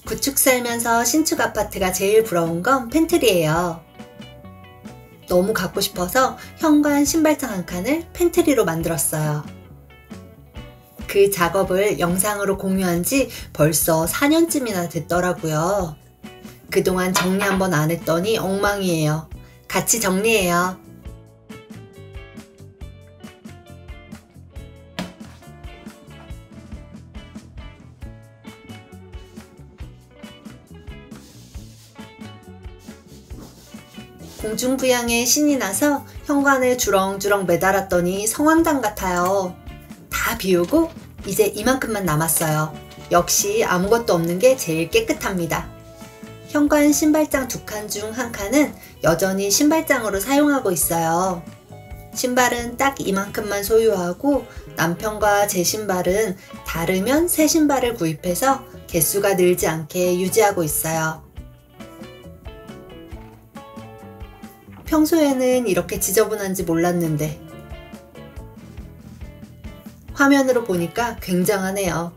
구축 살면서 신축 아파트가 제일 부러운 건 팬트리예요. 너무 갖고 싶어서 현관 신발장 한 칸을 팬트리로 만들었어요. 그 작업을 영상으로 공유한 지 벌써 4년쯤이나 됐더라고요. 그동안 정리 한번 안 했더니 엉망이에요. 같이 정리해요. 공중부양에 신이 나서 현관에 주렁주렁 매달았더니 성황당 같아요. 다 비우고 이제 이만큼만 남았어요. 역시 아무것도 없는 게 제일 깨끗합니다. 현관 신발장 2칸 중 1칸은 여전히 신발장으로 사용하고 있어요. 신발은 딱 이만큼만 소유하고 남편과 제 신발은 다르면 새 신발을 구입해서 개수가 늘지 않게 유지하고 있어요. 평소에는 이렇게 지저분한지 몰랐는데 화면으로 보니까 굉장하네요.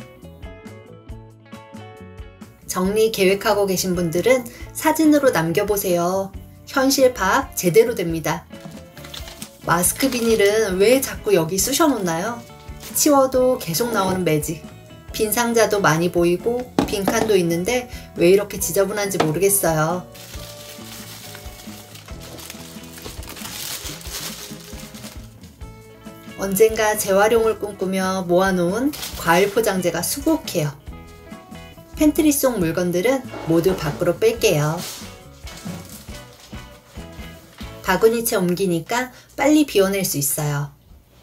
정리 계획하고 계신 분들은 사진으로 남겨보세요. 현실 파악 제대로 됩니다. 마스크 비닐은 왜 자꾸 여기 쑤셔 놓나요? 치워도 계속 나오는 매직. 빈 상자도 많이 보이고 빈칸도 있는데 왜 이렇게 지저분한지 모르겠어요. 언젠가 재활용을 꿈꾸며 모아놓은 과일 포장재가 수북해요. 팬트리 속 물건들은 모두 밖으로 뺄게요. 바구니채 옮기니까 빨리 비워낼 수 있어요.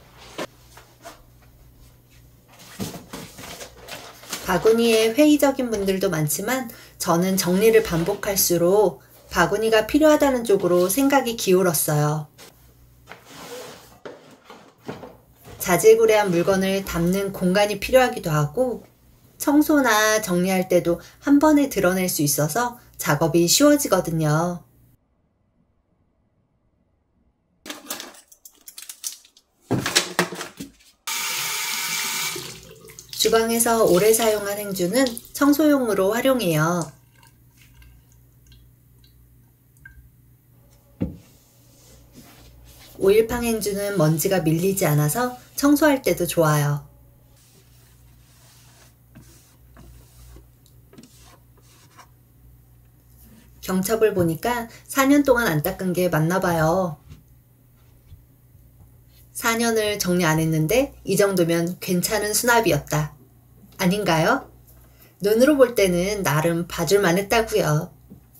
바구니에 회의적인 분들도 많지만 저는 정리를 반복할수록 바구니가 필요하다는 쪽으로 생각이 기울었어요. 자질구레한 물건을 담는 공간이 필요하기도 하고 청소나 정리할 때도 한 번에 드러낼 수 있어서 작업이 쉬워지거든요. 주방에서 오래 사용한 행주는 청소용으로 활용해요. 오일팡 행주는 먼지가 밀리지 않아서 청소할 때도 좋아요. 경첩을 보니까 4년 동안 안 닦은 게 맞나 봐요. 4년을 정리 안 했는데 이 정도면 괜찮은 수납이었다. 아닌가요? 눈으로 볼 때는 나름 봐줄만 했다고요.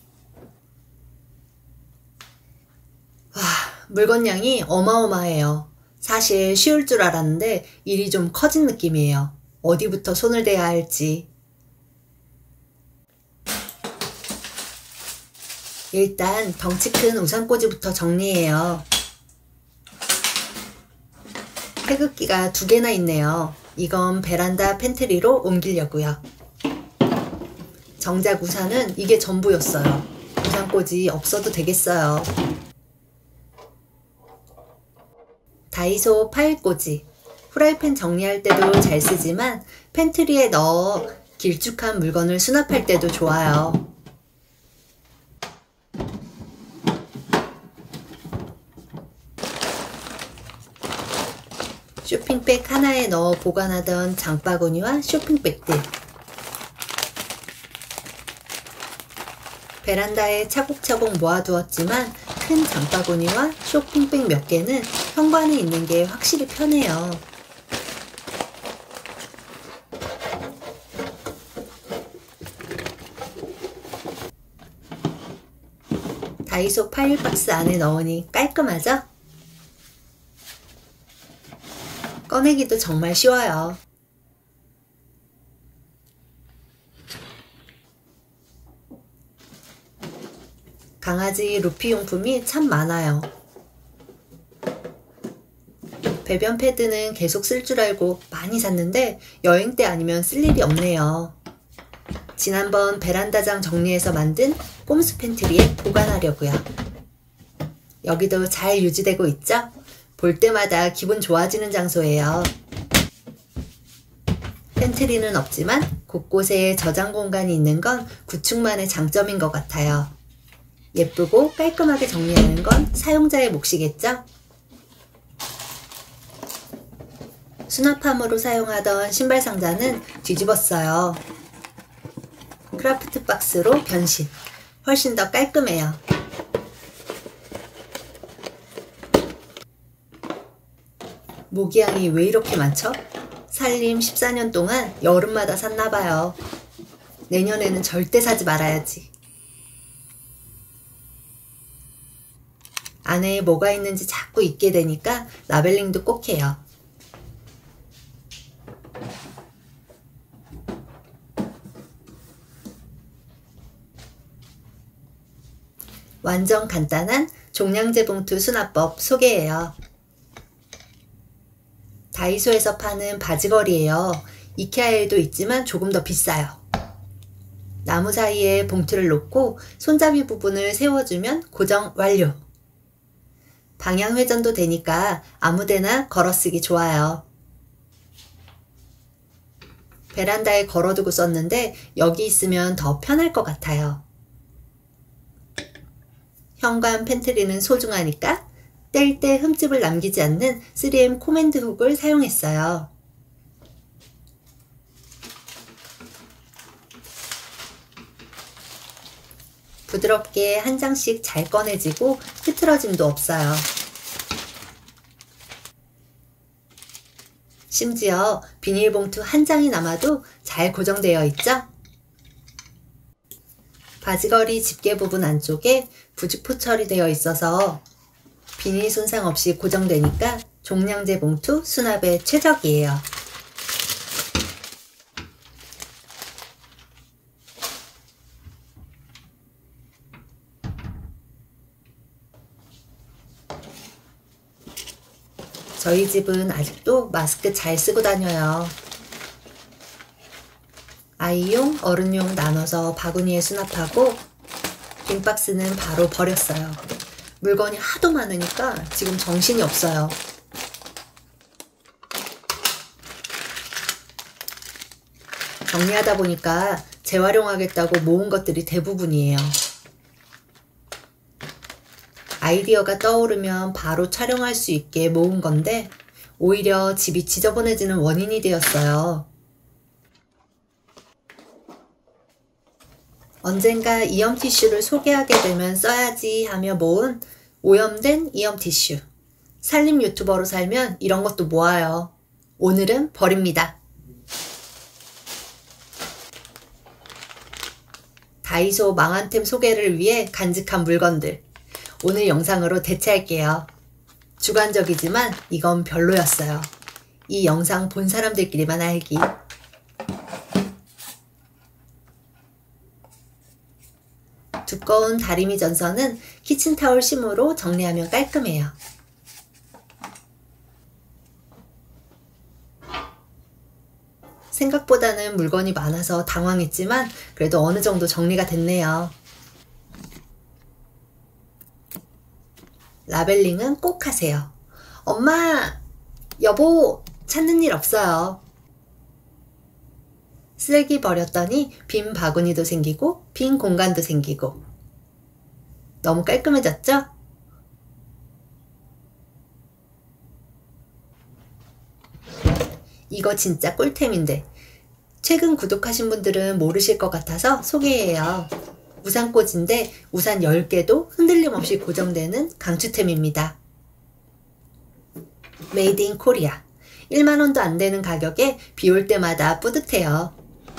와, 물건량이 어마어마해요. 사실 쉬울 줄 알았는데 일이 좀 커진 느낌이에요. 어디부터 손을 대야 할지. 일단 덩치 큰 우산꽂이부터 정리해요. 태극기가 2개나 있네요. 이건 베란다 팬트리로 옮기려고요. 정작 우산은 이게 전부였어요. 우산꽂이 없어도 되겠어요. 다이소 파일꽂이. 후라이팬 정리할 때도 잘 쓰지만 팬트리에 넣어 길쭉한 물건을 수납할 때도 좋아요. 쇼핑백 하나에 넣어 보관하던 장바구니와 쇼핑백들. 베란다에 차곡차곡 모아두었지만 큰 장바구니와 쇼핑백 몇 개는 현관에 있는 게 확실히 편해요. 다이소 파일 박스 안에 넣으니 깔끔하죠? 꺼내기도 정말 쉬워요. 강아지 루피 용품이 참 많아요. 배변 패드는 계속 쓸 줄 알고 많이 샀는데 여행 때 아니면 쓸 일이 없네요. 지난번 베란다장 정리해서 만든 꼼수 팬트리에 보관하려고요. 여기도 잘 유지되고 있죠? 볼 때마다 기분 좋아지는 장소예요. 팬트리는 없지만 곳곳에 저장 공간이 있는 건 구축만의 장점인 것 같아요. 예쁘고 깔끔하게 정리하는 건 사용자의 몫이겠죠? 수납함으로 사용하던 신발 상자는 뒤집었어요. 크라프트 박스로 변신. 훨씬 더 깔끔해요. 모기향이 왜 이렇게 많죠? 살림 14년 동안 여름마다 샀나봐요. 내년에는 절대 사지 말아야지. 안에 뭐가 있는지 자꾸 잊게 되니까 라벨링도 꼭 해요. 완전 간단한 종량제 봉투 수납법 소개해요. 다이소에서 파는 바지걸이에요. 이케아에도 있지만 조금 더 비싸요. 나무 사이에 봉투를 놓고 손잡이 부분을 세워주면 고정 완료. 방향 회전도 되니까 아무데나 걸어쓰기 좋아요. 베란다에 걸어두고 썼는데 여기 있으면 더 편할 것 같아요. 현관 팬트리는 소중하니까 뗄 때 흠집을 남기지 않는 3M 코맨드 훅을 사용했어요. 부드럽게 한 장씩 잘 꺼내지고 흐트러짐도 없어요. 심지어 비닐봉투 한 장이 남아도 잘 고정되어 있죠? 바지걸이 집게 부분 안쪽에 부직포 처리되어 있어서 비닐 손상 없이 고정되니까 종량제 봉투 수납에 최적이에요. 저희 집은 아직도 마스크 잘 쓰고 다녀요. 아이용, 어른용 나눠서 바구니에 수납하고 빈 박스는 바로 버렸어요. 물건이 하도 많으니까 지금 정신이 없어요. 정리하다 보니까 재활용하겠다고 모은 것들이 대부분이에요. 아이디어가 떠오르면 바로 촬영할 수 있게 모은 건데 오히려 집이 지저분해지는 원인이 되었어요. 언젠가 이염 티슈를 소개하게 되면 써야지 하며 모은 오염된 이염 티슈. 살림 유튜버로 살면 이런 것도 모아요. 오늘은 버립니다. 다이소 망한템 소개를 위해 간직한 물건들. 오늘 영상으로 대체할게요. 주관적이지만 이건 별로였어요. 이 영상 본 사람들끼리만 알기. 두꺼운 다리미 전선은 키친타올 심으로 정리하면 깔끔해요. 생각보다는 물건이 많아서 당황했지만 그래도 어느 정도 정리가 됐네요. 라벨링은 꼭 하세요. 엄마! 여보! 찾는 일 없어요. 쓰레기 버렸더니 빈 바구니도 생기고 빈 공간도 생기고 너무 깔끔해졌죠? 이거 진짜 꿀템인데 최근 구독하신 분들은 모르실 것 같아서 소개해요. 우산꽂이인데 우산 10개도 흔들림 없이 고정되는 강추템입니다. 메이드 인 코리아. 1만원도 안 되는 가격에 비 올 때마다 뿌듯해요.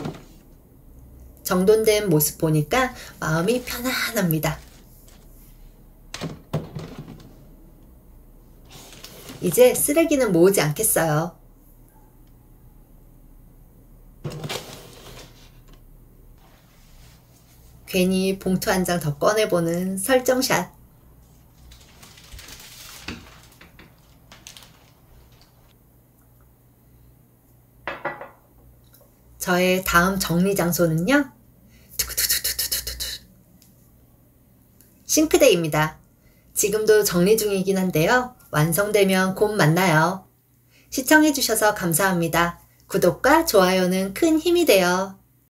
정돈된 모습 보니까 마음이 편안합니다. 이제 쓰레기는 모으지 않겠어요. 괜히 봉투 한 장 더 꺼내보는 설정샷. 저의 다음 정리 장소는요. 싱크대입니다. 지금도 정리 중이긴 한데요. 완성되면 곧 만나요. 시청해주셔서 감사합니다. 구독과 좋아요는 큰 힘이 돼요.